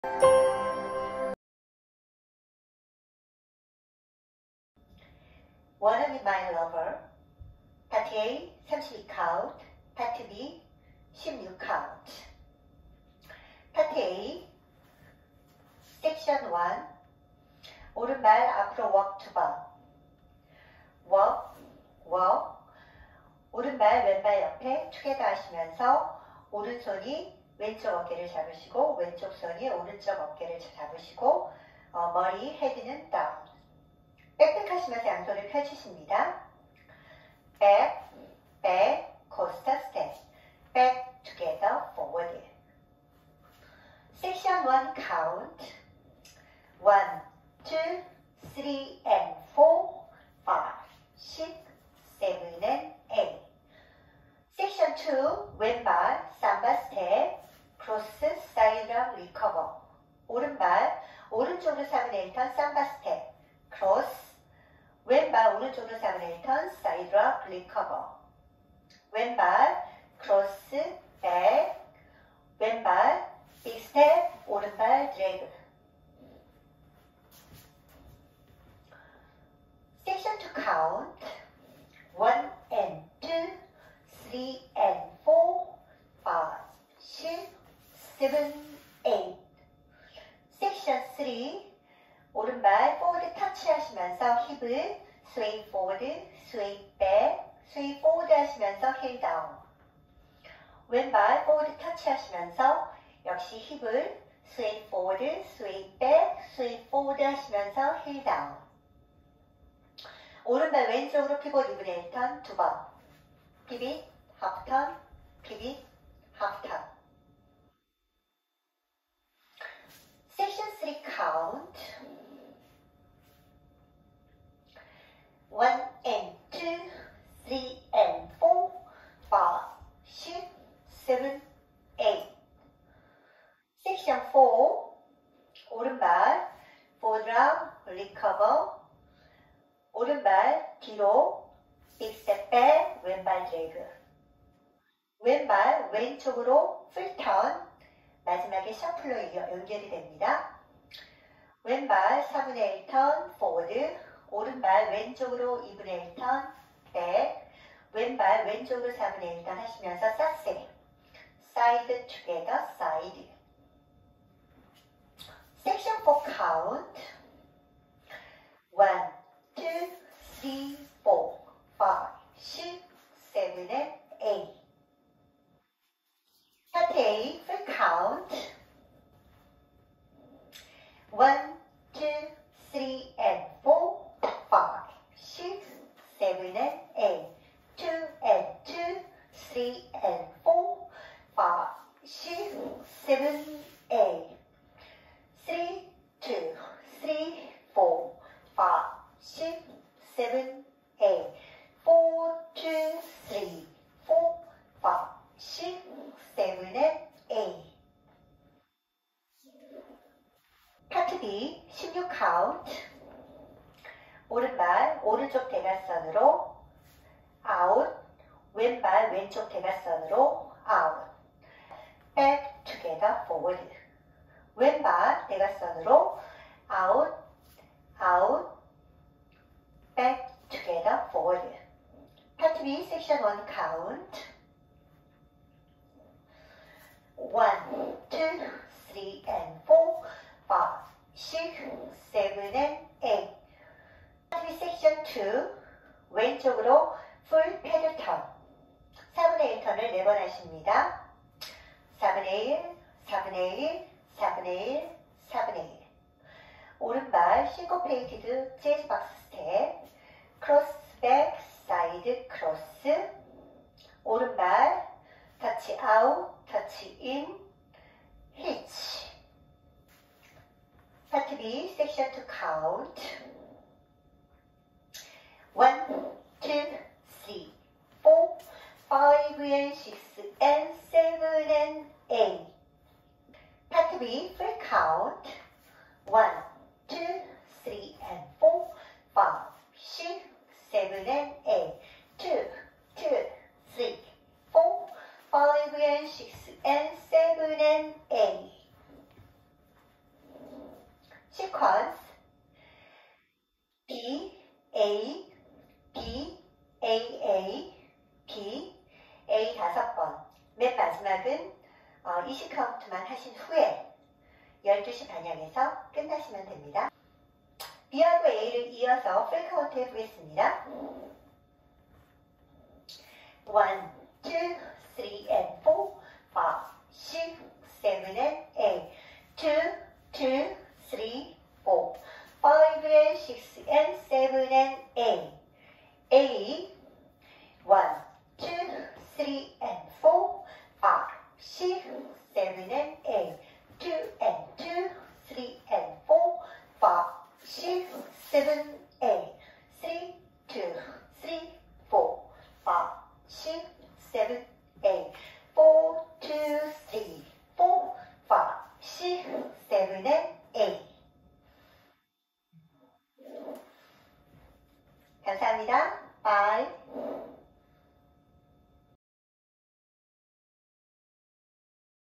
Wanna be my lover? 파트 A 32카운트, 파트 B 16카운트. 파트 A 섹션 1 오른발 앞으로 walk 2번 walk, walk 오른발 왼발 옆에 together 하시면서 오른손이 왼쪽 어깨를 잡으시고 왼쪽 손이 오른쪽 어깨를 잡으시고 머리 헤드는 down. 백백 하시면서 양손을 펼치십니다. back, back, coaster step. back, together, forward. Section 1 count 1, 2, 3 and 4, 5, 6, 7 and 8. Section 2 왼발 삼바 스텝 크로스 사이드락 리커버 오른발 오른쪽으로 4분의 1턴 삼바 스텝 크로스 왼발 오른쪽으로 4분의 1턴 사이드락 리커버 왼발 크로스 백 왼발 빅 스텝 오른발 드래그 Section 2 count 1 and 2 3 and 4 5 6 7 8 Section 3 오른발 forward 터치 하시면서 힙을 sway forward, sway back, sway forward 하시면서 heel down 왼발 forward 터치 하시면서 역시 힙을 sway forward, sway back, sway forward 하시면서 heel down 오른발 왼쪽으로 피봇 2분의 1턴 2번 피빗, 하프턴, 피빗, 하프턴 Section 3 count 1 and 2, 3 and 4, 5, 6, 7, 8 Section 4 오른발 forward round, recover 오른발 뒤로 big step back, 왼발 드래그 왼발 왼쪽으로 풀 턴 마지막에 셔플로 연결이 됩니다. 왼발 4분의 1턴 forward 오른발 왼쪽으로 2분의 1턴 back 왼발 왼쪽으로 4분의 1턴 하시면서 사세 side together side Section 4 count 1, 2, 3, 4, 5, 6, 7 and 8 Part A full count 1, 2, 3 and 4 5, 6, 7 and 8 2 and 2, 3 and 4 5, 6, 7, 8 3, 2, 3, 4 5, 6, 7, 8 4, 2, 3, 4 5, 6, 7 and 8 파트 B 16 카운트 오른발 오른쪽 대각선으로 아웃 왼발 왼쪽 대각선으로 아웃 back together forward 왼발 대각선으로 아웃 아웃 back together forward 파트 B 섹션 1 count 1, 2, 3 and 4 5, 6, 7 and 8 파트 B 섹션 2 왼쪽으로 풀 패드 턴 4분의 1턴을 4번 하십니다. 4분의 1, 4분의 1, 4분의 1, 4분의 1 오른발 싱코페이티드 재즈 박스 스텝 크로스 백 사이드 크로스 오른발 터치 아웃 터치 인 히치 파트 B 섹션 2 카운트 1, 2, 3, 4, 5 and 6 and 7 and 8 파트 B full count 1, 2, 3 and 4 5, 6, 7 and 8 2, 2, 3, 4 5 and 6 and 7 and 8 sequence B, A, B, A, A, B, A 5번. 맨 마지막은 이시 카운트만 하신 후에 12시 방향에서 끝나시면 됩니다. B하고 A를 이어서 풀 카운트 해보겠습니다. 1, 2, 3 and 4, 5, 6, 7 and 8, 2, 2, 3, 4, 5 and 6 and 7 and 8, A, 1, 2, 3 and 4, 5, 6, 7 and 8, 2 and 2, 3 and 4, 5, 6, 7, 8, 3, 2, 3, 4, 5, 6, 7, 8, 4, 2, 3, 4, 5, 6, 7, and 8. 감사합니다. Bye.